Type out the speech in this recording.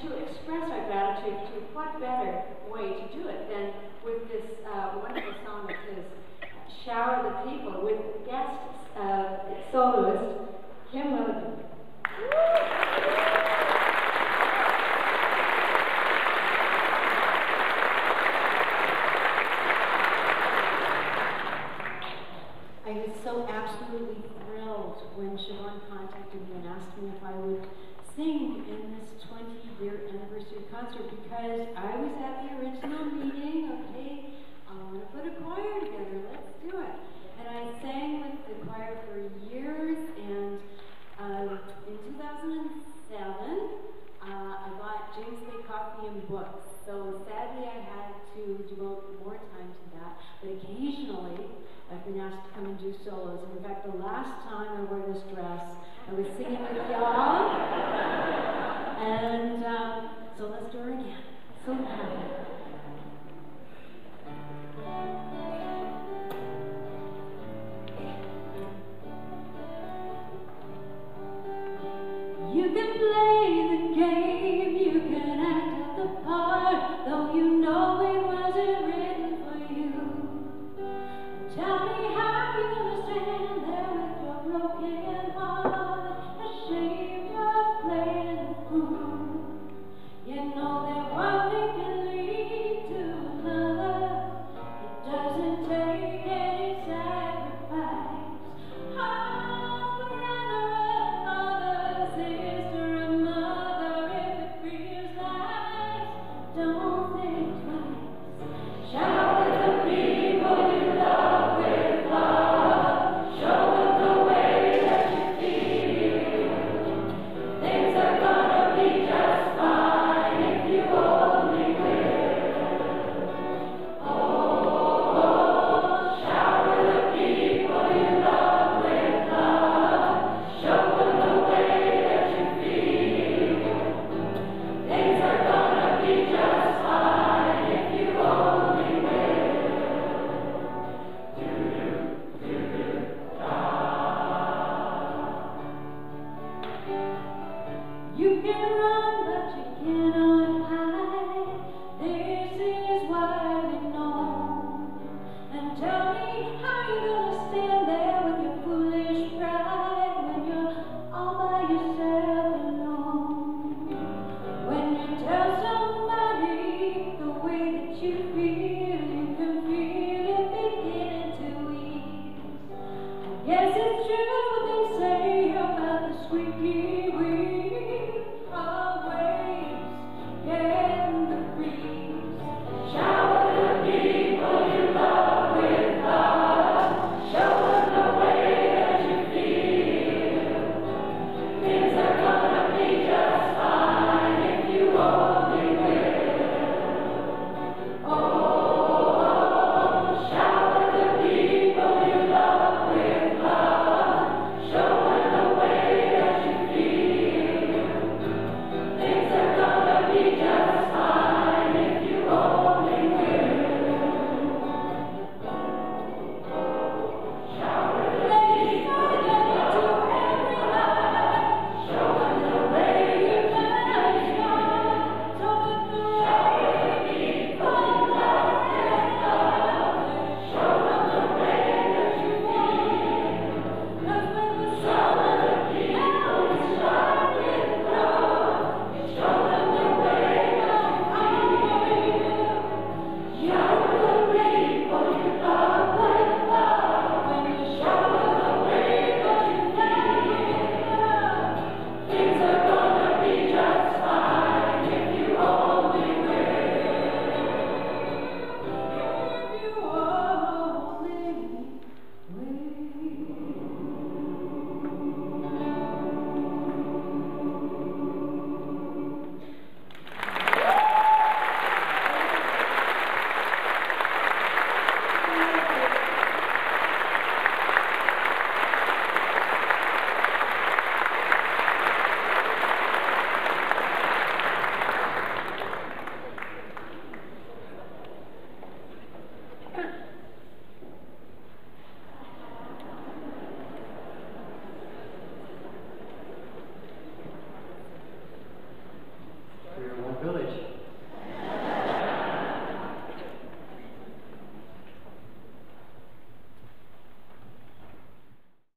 to express our gratitude, to what better way to do it than with this wonderful song that says, Shower the People, with guest soloist Kim Willigan. I was so absolutely thrilled when Siobhan contacted me and asked me if I would sing in this 20-year anniversary concert, because I was at the original meeting of, hey, I want to put a choir together, let's do it. And I sang with the choir for years, and in 2007, I bought James Bay coffee and books. So sadly I had to devote more time to that, but occasionally I've been asked to come and do solos. And in fact, the last time I wore this dress, I was singing with y'all. And so let's do it again. So happy.